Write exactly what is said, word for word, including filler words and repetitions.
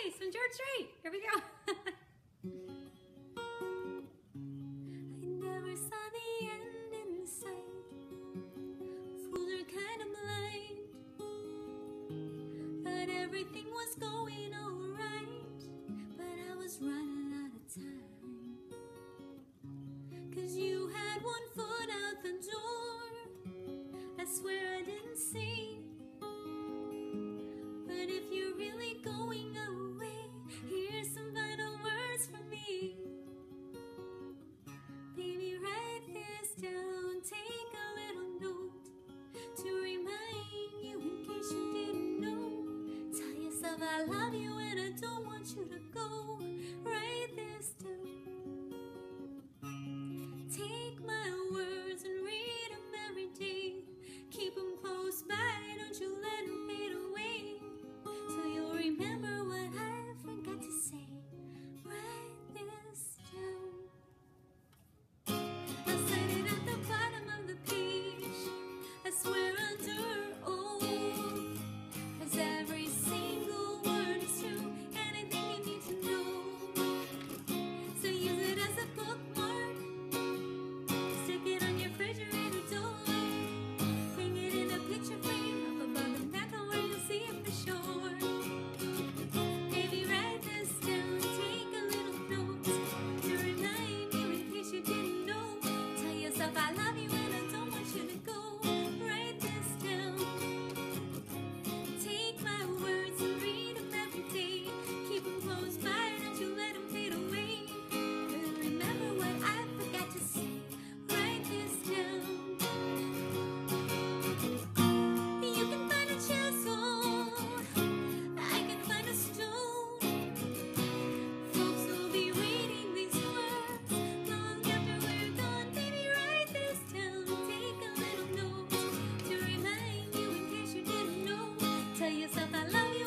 Place from George Strait. Here we go. I never saw the end in sight. Fools are kind of blind. Thought everything was going alright, but I was running out of time. Cause you had one foot out the door. I swear I didn't see. But if you're really going away, here's some final words from me. Baby, write this down, take a little note to remind you in case you didn't know. Tell yourself I love you and I don't want you to go. Write this down. Take my words and read them every day. Keep them close by, don't you let them fade away. So you'll remember what I forgot to say. Write this down. I'll sign it at the bottom of the page. I swear under oath, 'cause every single word is true. Anything you need to know. So use it as a bookmark. Stick it on your refrigerator door. Hang it in a picture frame up above the mantel where you'll see it for sure. Baby, write this down. Take a little note to remind you in case you didn't know. Tell yourself I love you and I don't want you to go. Write this down. Take my words and read them every day. Keep them close by, don't you let them fade away. But remember what I forgot to say. Write this down. You can find a chisel, I can find a stone. Folks will be reading these words long after we're gone. Baby, write this down. Take a little note to remind you in case you didn't know. Tell yourself I love you